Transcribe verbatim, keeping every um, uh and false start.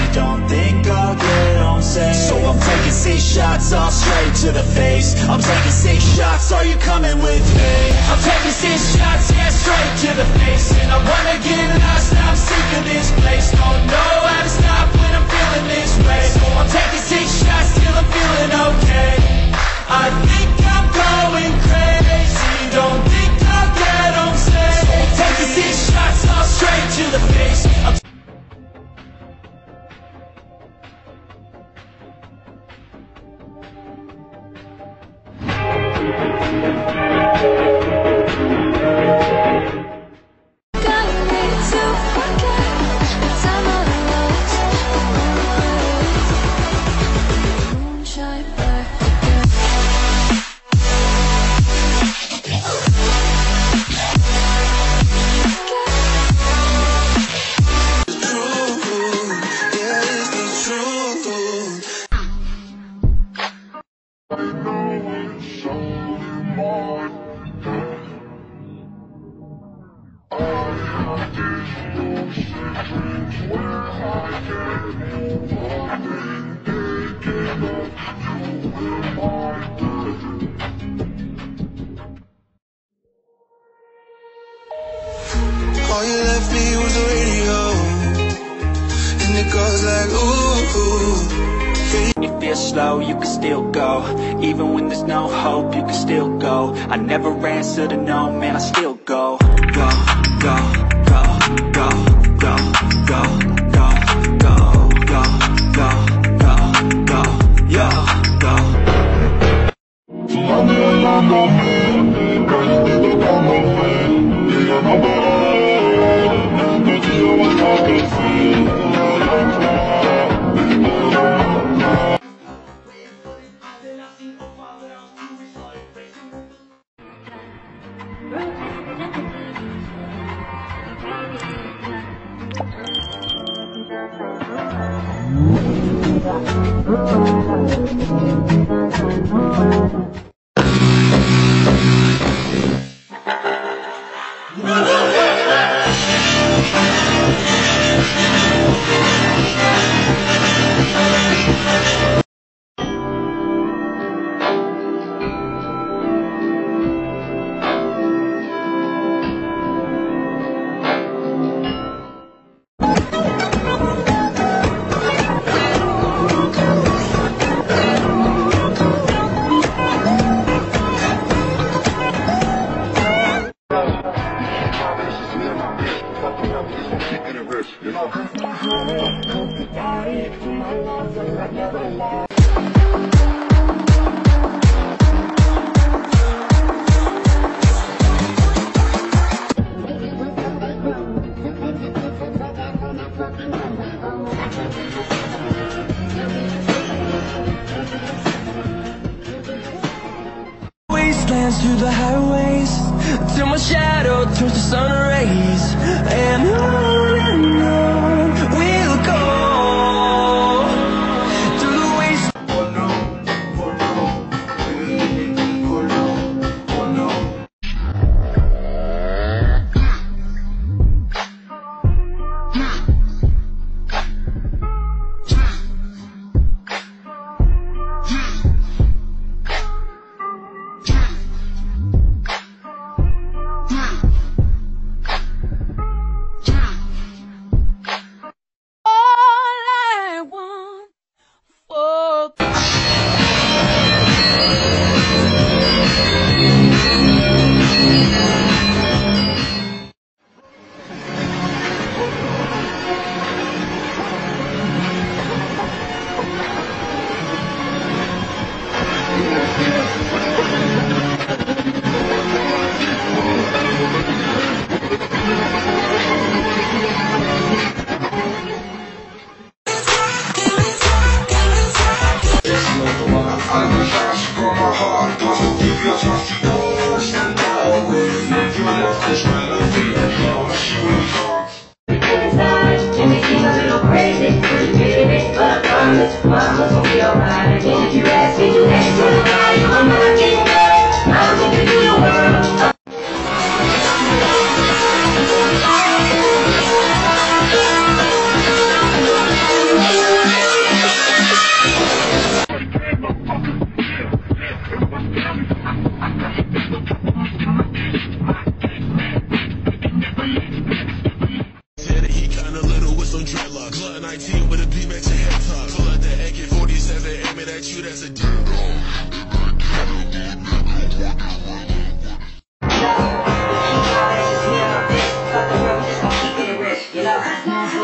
don't think I'll get home safe. So I'm taking six shots all straight to the face. I'm taking six shots, are you coming with me? I'm taking six shots, yeah, straight to the face. And I wanna get lost, I'm sick of this place. Don't know how to stop when I'm feeling this way. So I'm taking six shots till I'm feeling okay. I think I'm going crazy, don't think I'll get home safe. So I'm taking six shots all straight to the face. I'm All you left me was a radio, and it goes like ooh. You feel slow, you can still go. Even when there's no hope, you can still go. I never answer to no, man, I still go. Go, go, go, go, go, go, go, go, go, go, go, go, yo, go. Wastelands through the highways, till my shadow turns to sun rays, and on and on we'll go through the wastelands. Mama's gonna be alright. Did you ask? Did you ask? Did you ask? I'm gonna get back. I'm gonna do the world. Yeah. some dreadlocks. Glutton I T with a beam at your head top. Pull out the A K forty-seven, aim it at you, that's a dead dog. You know,